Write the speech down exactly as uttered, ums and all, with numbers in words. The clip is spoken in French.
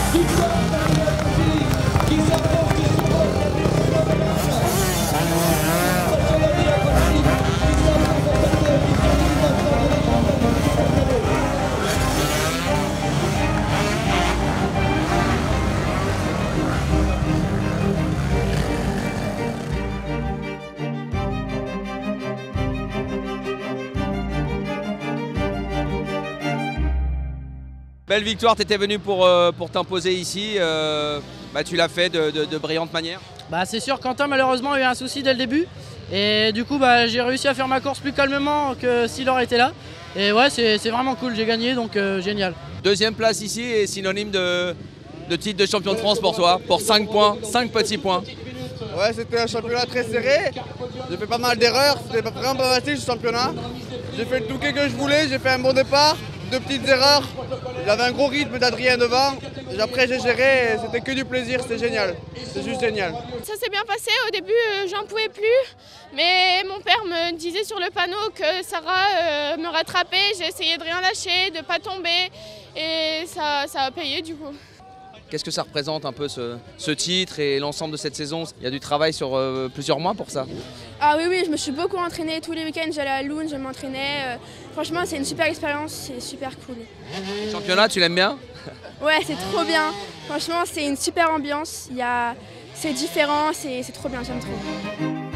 Belle victoire, tu étais venu pour, euh, pour t'imposer ici, euh, bah, tu l'as fait de, de, de brillante manière. Bah, c'est sûr, Quentin malheureusement a eu un souci dès le début et du coup bah, j'ai réussi à faire ma course plus calmement que s'il aurait été là. Et ouais, c'est vraiment cool, j'ai gagné donc euh, génial. Deuxième place ici est synonyme de, de titre de champion de France pour toi, pour cinq points, cinq petits points. Ouais, c'était un championnat très serré, j'ai fait pas mal d'erreurs, c'était vraiment pas facile ce championnat. J'ai fait le touquet que je voulais, j'ai fait un bon départ. Deux petites erreurs, j'avais un gros rythme d'Adrien devant, et après j'ai géré, c'était que du plaisir, c'était génial, c'est juste génial. Ça s'est bien passé, au début euh, j'en pouvais plus, mais mon père me disait sur le panneau que Sarah euh, me rattrapait, j'ai essayé de rien lâcher, de ne pas tomber, et ça, ça a payé du coup. Qu'est-ce que ça représente un peu ce, ce titre et l'ensemble de cette saison? Il y a du travail sur euh, plusieurs mois pour ça. Ah oui, oui, je me suis beaucoup entraînée tous les week-ends, j'allais à Loun, je m'entraînais. Euh, franchement, c'est une super expérience, c'est super cool. Le championnat, tu l'aimes bien? Ouais, c'est trop bien. Franchement, c'est une super ambiance, c'est différent, c'est trop bien, j'aime trop.